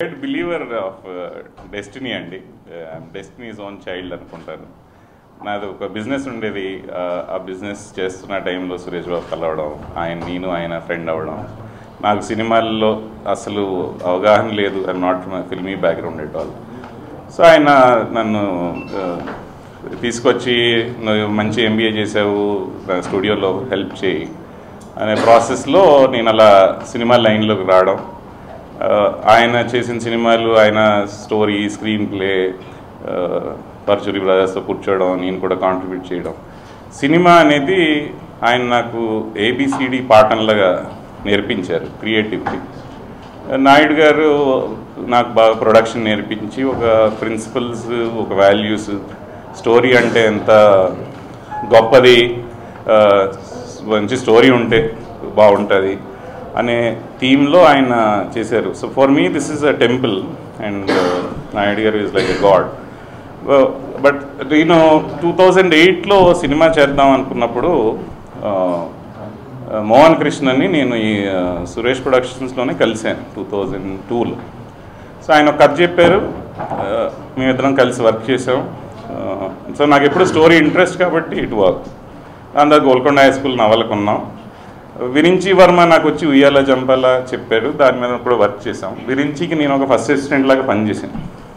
Great believer of destiny అండి. Destiny's own child అనుకుంటాను. నాది ఒక బిజినెస్ ఉండేది. ఆ బిజినెస్ చేస్తున్న టైంలో సురేష్ బాబు కలవడం, ఆయన ఫ్రెండ్ అవ్వడం. నాకు సినిమాల్లో అసలు అవగాహన లేదు. I'm not my filmy background at all. So ఆయన నన్ను తీసుకొచ్చి నువ్వు మంచి ఎంబీఏ చేసావు, స్టూడియోలో హెల్ప్ చేయి అనే ప్రాసెస్లో నేను అలా సినిమా లైన్లోకి రావడం. ఆయన చేసిన సినిమాలు, ఆయన స్టోరీ, స్క్రీన్ ప్లే, పర్చూరి బ్రదర్స్తో కూర్చోవడం, నేను కూడా కాంట్రిబ్యూట్ చేయడం. సినిమా అనేది ఆయన నాకు ఏబిసిడి పాఠంలాగా నేర్పించారు. క్రియేటివిటీ నాయుడు గారు నాకు బాగా ప్రొడక్షన్ నేర్పించి ఒక ప్రిన్సిపల్స్, ఒక వాల్యూస్, స్టోరీ అంటే ఎంత గొప్పది, మంచి స్టోరీ ఉంటే బాగుంటుంది అనే థీమ్లో ఆయన చేశారు. So for me this is a temple and Naidu గారు is like a god. But నేను 2008లో సినిమా చేద్దాం అనుకున్నప్పుడు మోహన్ కృష్ణని నేను ఈ సురేష్ ప్రొడక్షన్స్లోనే కలిశాను 2002లో. సో ఆయన ఒక కథ చెప్పారు, మేమిద్దరం కలిసి వర్క్ చేసాం. సో నాకు ఎప్పుడు స్టోరీ ఇంట్రెస్ట్ కాబట్టి ఇటు వర్క్. అందరూ గోల్కొండ హై స్కూల్ నవలకు ఉన్నాం. విరించి వర్మ నాకు వచ్చి ఉయ్యాల జంపాల చెప్పారు, దాని మీద కూడా వర్క్ చేసాం. విరించికి నేను ఒక ఫస్ట్ అసిస్టెంట్ లాగా పనిచేసాను.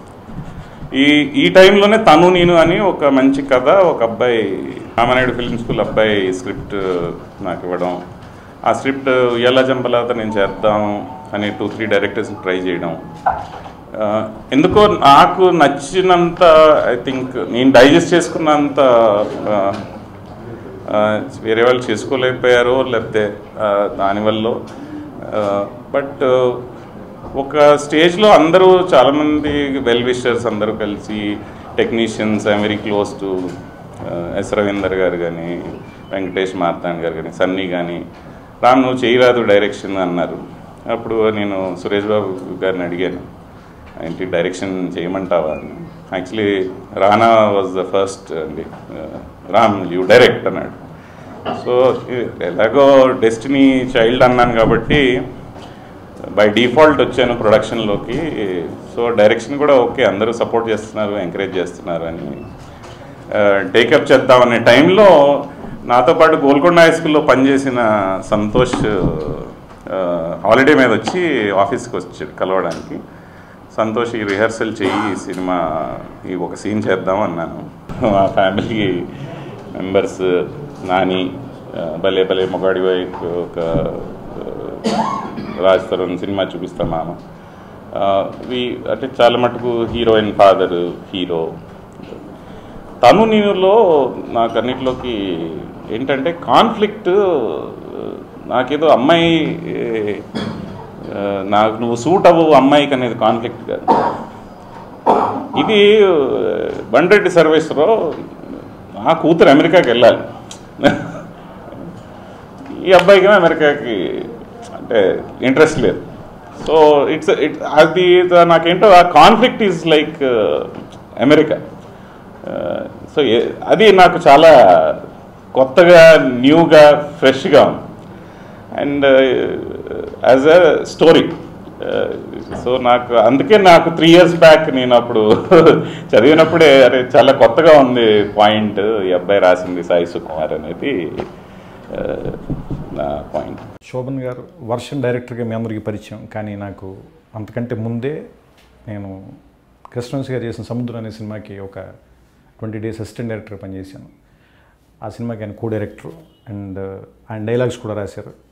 ఈ టైంలోనే తను నేను అని ఒక మంచి కథ ఒక అబ్బాయి, రామానాయుడు ఫిల్మ్ స్కూల్ అబ్బాయి స్క్రిప్ట్ నాకు ఇవ్వడం. ఆ స్క్రిప్ట్ ఉయ్యాల జంపాలతో నేను చేద్దాం అని 2-3 డైరెక్టర్స్ ట్రై చేయడం. ఎందుకో నాకు నచ్చినంత, ఐ థింక్ నేను డైజెస్ట్ చేసుకున్నంత వేరే వాళ్ళు చేసుకోలేకపోయారో లేకపోతే దానివల్ల. బట్ ఒక స్టేజ్లో అందరూ చాలామంది వెల్ విషర్స్ అందరూ కలిసి, technicians, I'm very close to S Ravinder గారు కానీ, వెంకటేష్ మార్తాండ్ గారు కానీ, సన్నీ కానీ, రామ్ నువ్వు చేయరాదు డైరెక్షన్ అన్నారు. అప్పుడు నేను సురేష్ బాబు గారిని అడిగాను, ఏంటి డైరెక్షన్ చేయమంటావా అని. Actually Rana was the first అండి, రామ్ యూ డైరెక్ట్ అన్నాడు. సో ఎలాగో డెస్టినీ చైల్డ్ అన్నాను కాబట్టి బై డిఫాల్ట్ వచ్చాను ప్రొడక్షన్లోకి. సో డైరెక్షన్ కూడా ఓకే, అందరూ సపోర్ట్ చేస్తున్నారు, ఎంకరేజ్ చేస్తున్నారు అని టేకప్ చేద్దామనే టైంలో నాతో పాటు గోల్కొండ హై స్కూల్లో పనిచేసిన సంతోష్ హాలిడే మీద వచ్చి ఆఫీస్కి వచ్చి కలవడానికి. సంతోష్ ఈ రిహర్సల్ చెయ్యి, సినిమా ఈ ఒక సీన్ చేద్దాం అన్నాను. మా ఫ్యామిలీ మెంబర్స్, నాని, భలే భలే మొగాడి వైఫ్, ఒక రాజ్ తరుణ్ సినిమా చూపిస్తాం మామ, అంటే చాలా మటుకు హీరోయిన్ ఫాదర్, హీరో. తను నేనులో నాకు అన్నిటిలోకి ఏంటంటే కాన్ఫ్లిక్ట్. నాకేదో అమ్మాయి నాకు నువ్వు సూట్ అవ్వవు అమ్మాయికి అనేది కాన్ఫ్లిక్ట్ కాదు. ఇది బండ్రెడ్డి సర్వేశ్వరరావు, నా కూతురు అమెరికాకి వెళ్ళాలి, ఈ అబ్బాయికి అమెరికాకి అంటే ఇంట్రెస్ట్ లేదు. సో అది నాకేంటో ఆ conflict is like America. So అది నాకు చాలా కొత్తగా, న్యూగా, ఫ్రెష్గా ఉంది. And as a story. So అందుకే నాకు 3 years బ్యాక్ నేను అప్పుడు చదివినప్పుడే అరే చాలా కొత్తగా ఉంది పాయింట్, ఈ అబ్బాయి రాసింది సాయి సుకుమార్ అనేది నా పాయింట్. శోభన్ గారు వర్షన్ డైరెక్టర్గా మీ అందరికీ పరిచయం, కానీ నాకు అంతకంటే ముందే నేను కృష్ణవంశీ గారు చేసిన సముద్రం అనే సినిమాకి ఒక 20 days అసిస్టెంట్ డైరెక్టర్గా పనిచేశాను. ఆ సినిమాకి ఆయన కో డైరెక్టర్ అండ్ ఆయన డైలాగ్స్ కూడా రాశారు.